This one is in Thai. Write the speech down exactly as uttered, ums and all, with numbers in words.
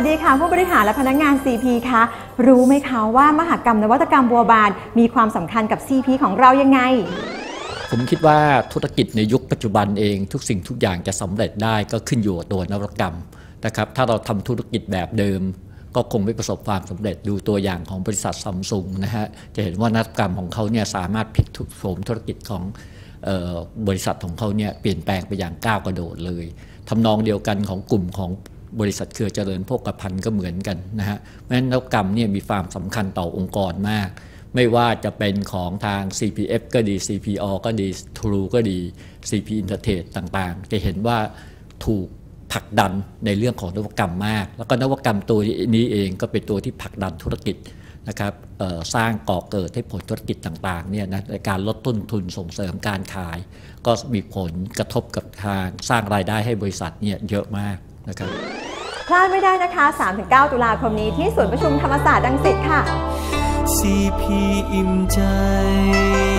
วัสดีค่ะผู้บริหารและพนักงาน ซี พี คะรู้ไหมคะว่ามหกรรมนวัตกรรมบัวบานมีความสำคัญกับ ซี พี ของเรายังไงผมคิดว่าธุรกิจในยุคปัจจุบันเองทุกสิ่งทุกอย่างจะสำเร็จได้ก็ขึ้นอยู่กับตัวนวัตกรรมนะครับถ้าเราทำธุรกิจแบบเดิมก็คงไม่ประสบความสำเร็จดูตัวอย่างของบริษัทซัมซุงนะฮะจะเห็นว่านวัตกรรมของเขาเนี่ยสามารถพลิกโฉมธุรกิจของบริษัทของเขาเนี่ยเปลี่ยนแปลงไปอย่างก้าวกระโดดเลยทำนองเดียวกันของกลุ่มของบริษัทเครือเจริญโภคภัณฑ์ก็เหมือนกันนะฮะเพราะฉะนั้นนวัตกรรมเนี่ยมีความสำคัญต่อองค์กรมากไม่ว่าจะเป็นของทาง ซี พี เอฟ ก็ดี ซี พี โอ ก็ดี True ก็ดี ซี พี Intertech ต่างๆจะเห็นว่าถูกผลักดันในเรื่องของนวัตกรรมมากแล้วก็นวัตกรรมตัวนี้เองก็เป็นตัวที่ผลักดันธุรกิจนะครับสร้างก่อเกิดให้ผลธุรกิจต่างๆเนี่ยนะในการลดต้นทุนส่งเสริมการขายก็มีผลกระทบกับทางสร้างรายได้ให้บริษัทเนี่ยเยอะมากนะครับพลาดไม่ได้นะคะ สามถึงเก้า ตุลาคมนี้ที่ศูนย์ประชุมธรรมศาสตร์รังสิตค่ะซี พี อิ่มใจ